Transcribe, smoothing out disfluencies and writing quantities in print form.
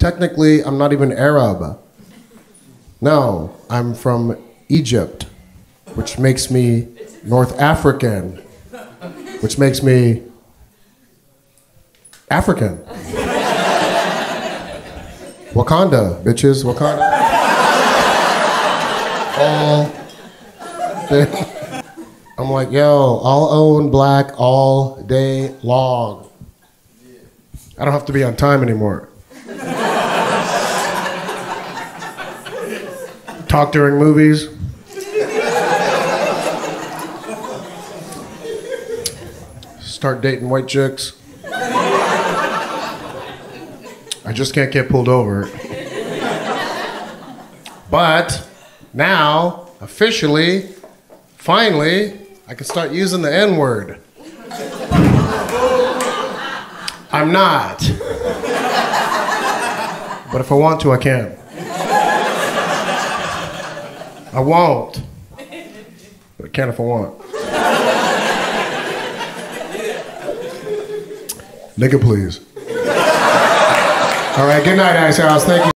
technically, I'm not even Arab. No, I'm from Egypt, which makes me North African, which makes me African. Wakanda, bitches, Wakanda. All day. I'm like, yo, I'll own black all day long. I don't have to be on time anymore. Talk during movies. Start dating white chicks. I just can't get pulled over. But now, officially, finally, I can start using the N-word. I'm not. But if I want to, I can. I won't. But I can if I want. Nigga, please. All right, good night, Ice House. Thank you.